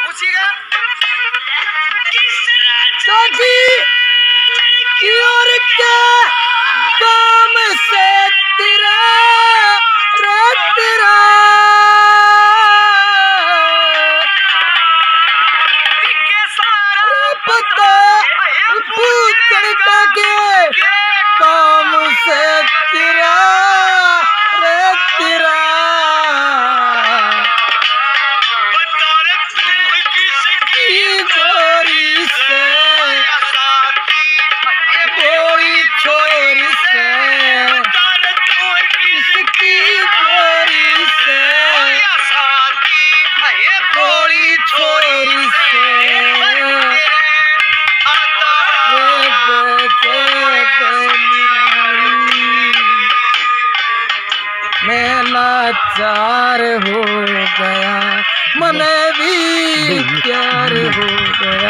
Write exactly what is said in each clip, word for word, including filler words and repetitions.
पूछिएगा की और क्या काम से तेरा रे तेरा पता पूछने का के काम से तेरा रे तेरा की गोरी से गोरी छोरी से किसकी गोरी से गोरी छोरी से मैं लाचार हो गया मन भी प्यार हो गया।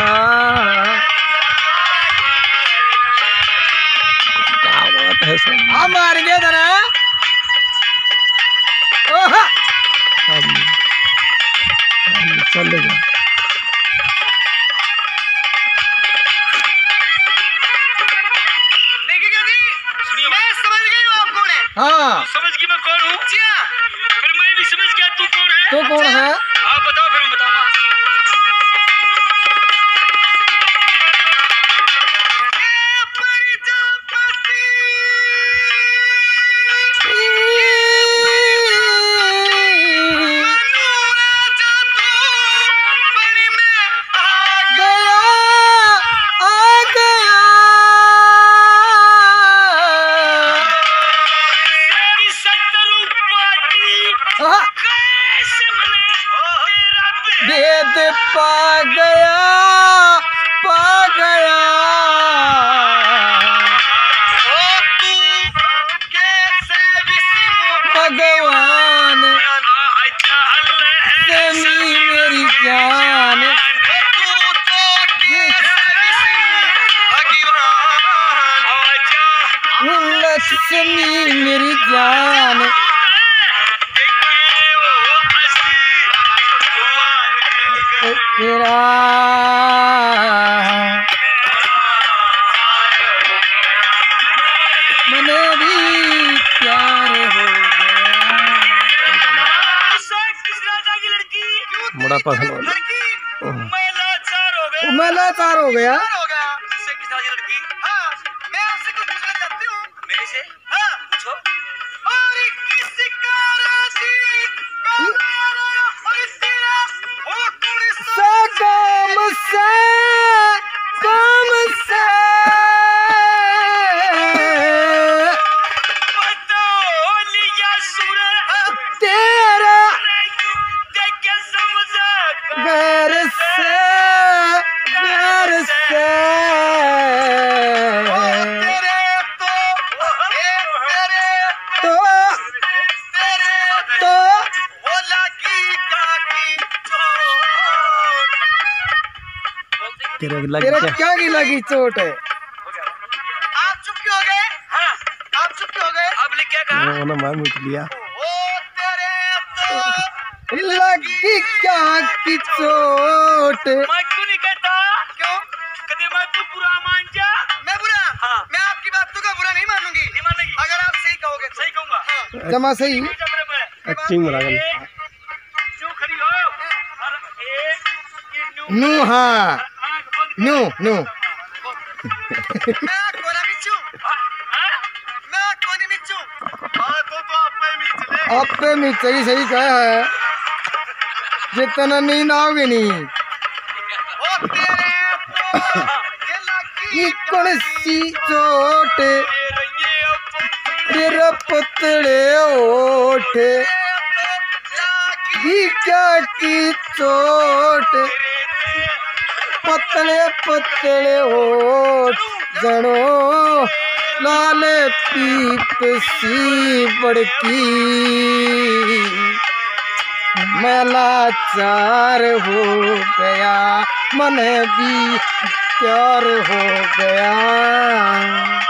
क्या बात है सर, हम मार गए थे ना। ओह चल गया। हाँ समझ गई मैं कौन हूँ। फिर मैं भी समझ गया तू कौन है। तो कौन है? आप बताओ फिर मैं बताऊंगा। भेद पा गया पा गया भगवान समी मेरी जान लक्ष्मी मेरी जान तेरा मन भी प्यार हो गया। बड़ा पसंद हो गया। मैं लाचार हो गया। काम से काम से तेरा घर से घर से तो तो तेरे तेरे क्या की लगी चोट है? आप चुप क्यों हो गए? हाँ, आप चुप क्यों हो गए? आपने क्या कहा? वो ना मैं मिट लिया। ओ तेरे तो लगी क्या की चोट? मैं क्यों नहीं कहता? क्यों? कभी मैं तू बुरा मान जा। मैं बुरा? हाँ। मैं आपकी बात तो का बुरा नहीं मानूंगी। नहीं मानेगी? अगर आप सही कहोगे तो। सही कहूँगा। हाँ। जमा सही। एक्टिंग बना कर। क्यों खड़ी हो? और एक नू हाँ नो नो मैं कोना बिच्छू मैं कोनी बिच्छू हाँ तो तो आप पे मीच ले आप पे मीच सही सही कहा है जितना नींद आओगे नहीं ओ तेरे ये कौन सी चोट तेरा पतले ओठ ये क्या की चोट पतले पतले होठ जड़ो लाल पीप सी बड़की मैं लाचार हो गया मन भी प्यार हो गया।